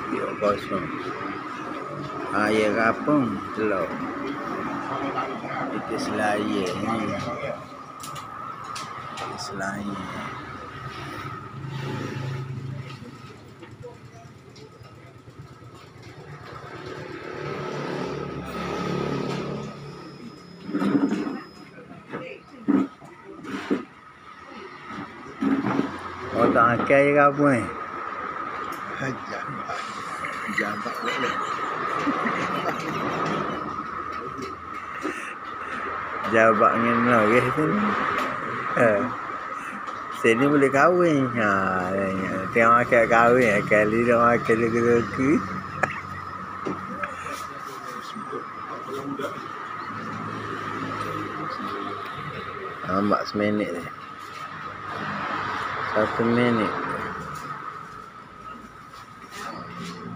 Yuk kosong. Ayam kampung telor. Itu selaya ni. Selaya. Oh tak makan je kampung ni. Jambak boleh. Jabak dengan orang sini. Sini boleh kaweng. Tengok makan kaweng. Kali dah makan lagi-lagi. Nampak seminit ni. 1 minit.